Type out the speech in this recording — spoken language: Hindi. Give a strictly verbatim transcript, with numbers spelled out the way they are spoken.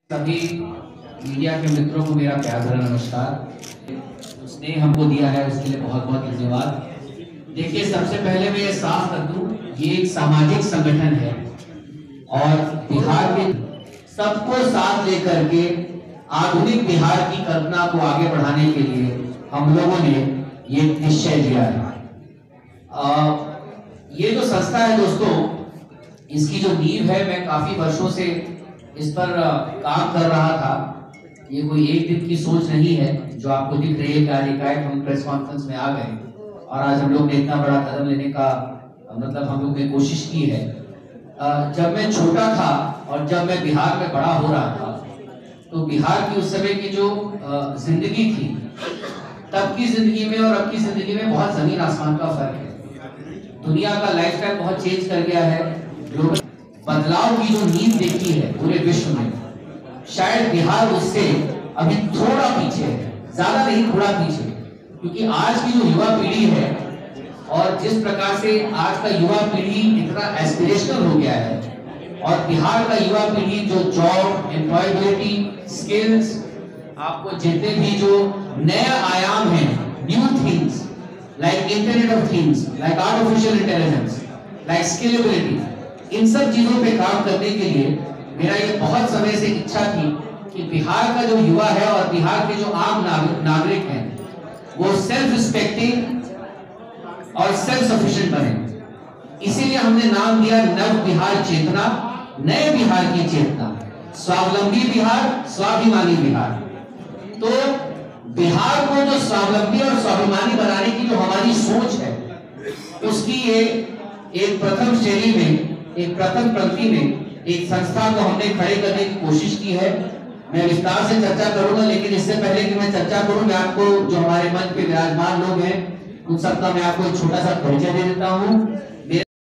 सभी मीडिया के मित्रों को मेरा प्यार भरा नमस्कार। उसने हमको दिया है उसके लिए बहुत बहुत धन्यवाद। देखिए, सबसे पहले मैं ये साफ कर दूं, ये एक सामाजिक संगठन है और बिहार के सबको साथ लेकर के आधुनिक बिहार की कल्पना को आगे बढ़ाने के लिए हम लोगों ने ये निश्चय लिया है। आ, ये जो संस्था है दोस्तों, इसकी जो नींव है, मैं काफी वर्षों से इस पर काम कर रहा था। ये कोई एक दिन की सोच नहीं है जो आपको दिख रही है कि आज एकाएक हम प्रेस कॉन्फ्रेंस में आ गए और आज हम लोग ने इतना बड़ा कदम लेने का मतलब हम लोग ने कोशिश की है। जब मैं छोटा था और जब मैं बिहार में बड़ा हो रहा था, तो बिहार की उस समय की जो जिंदगी थी, तब की जिंदगी में और अब की जिंदगी में बहुत जमीन आसमान का फर्क है। दुनिया का लाइफस्टाइल बहुत चेंज कर गया है। ग्लोबल बदलाव की जो नींव देखी है पूरे विश्व में, शायद बिहार उससे अभी थोड़ा पीछे है, ज्यादा नहीं थोड़ा पीछे, क्योंकि आज की जो युवा पीढ़ी है और जिस प्रकार से आज का युवा पीढ़ी इतना एस्पिरेशनल हो गया है और बिहार का युवा पीढ़ी जो जॉब, एम्प्लॉयबिलिटी, स्किल्स, आपको जितने भी जो नए आयाम हैं, new things like internet of things, like artificial intelligence, like scalability, इन सब चीजों पे काम करने के लिए मेरा ये बहुत समय से इच्छा थी कि बिहार का जो युवा है और बिहार के जो आम नागरिक हैं वो सेल्फ रिस्पेक्टिंग और सेल्फ सफिशिएंट बने। इसीलिए हमने नाम दिया नव बिहार चेतना, नए बिहार की चेतना, स्वावलंबी बिहार, स्वाभिमानी बिहार। तो बिहार को जो स्वावलंबी और स्वाभिमानी बनाने की जो हमारी सोच है, उसकी ये एक प्रथम श्रेणी में, एक प्रथम पंक्ति में एक संस्था को हमने खड़े करने की कोशिश की है। मैं विस्तार से चर्चा करूंगा, लेकिन इससे पहले कि मैं चर्चा करूं, मैं आपको जो हमारे मंच पे विराजमान लोग हैं उन सबका मैं आपको एक छोटा सा परिचय दे देता हूं।